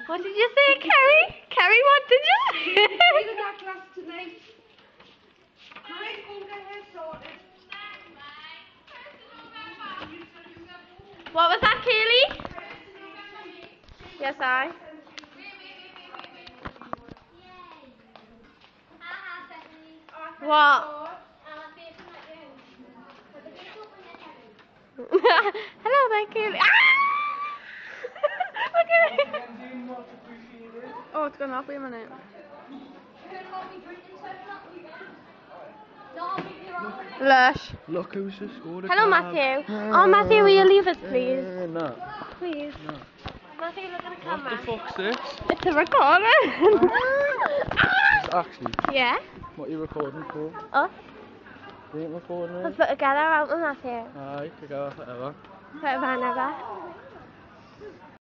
What did you say, Kerry? Kerry, what did you say? Give that glass to me. Great, go get her sorted. What was that, Kaylee? Yes, I. What? Hello there, Kaylee. Ah! Look at it. Oh, it's gone off. Wait a minute. Lush. Look who's just scored a Hello, goal. Matthew. Oh, Matthew, will you leave us, please? No. Please. No. Matthew, look at the What camera. the fuck's this? It's a recording. Actually, Yeah? what are you recording for? Us? You ain't recording Let's it? put together out with Matthew. Aye, could go whatever. Put a banner back.